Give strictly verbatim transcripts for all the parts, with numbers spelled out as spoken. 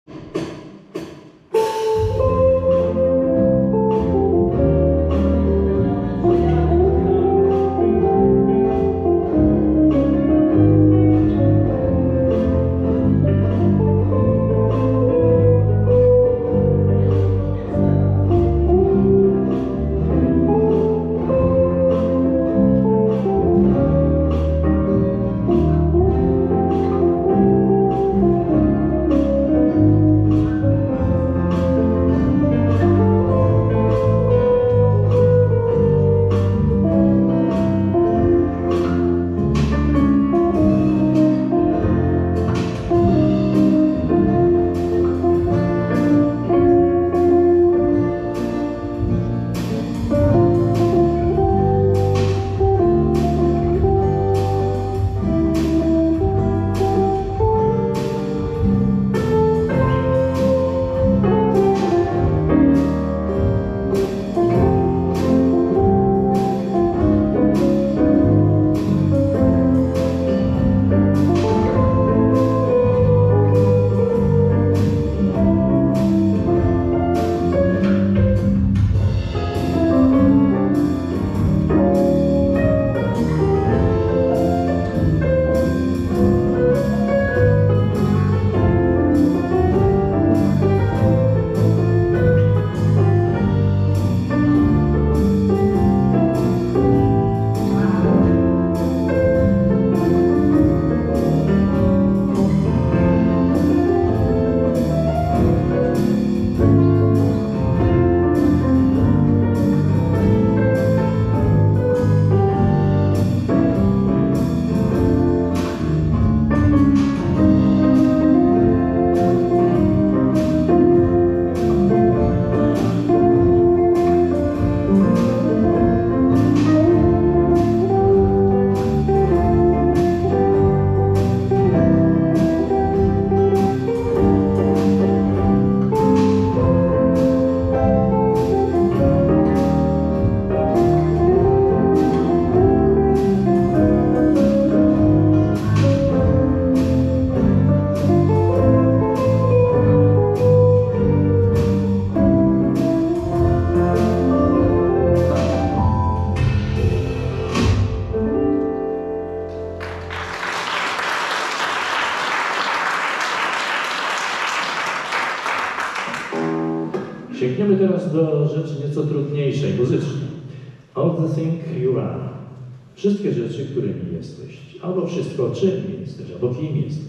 Sięgniemy teraz do rzeczy nieco trudniejszej, muzycznie. All the things you are. Wszystkie rzeczy, którymi jesteś. Albo wszystko, czym jesteś, albo kim jesteś.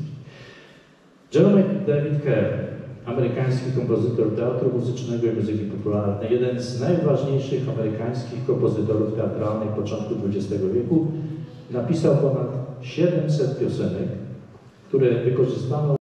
Jerome David Kerr, amerykański kompozytor teatru muzycznego i muzyki popularnej, jeden z najważniejszych amerykańskich kompozytorów teatralnych początku dwudziestego wieku, napisał ponad siedemset piosenek, które wykorzystano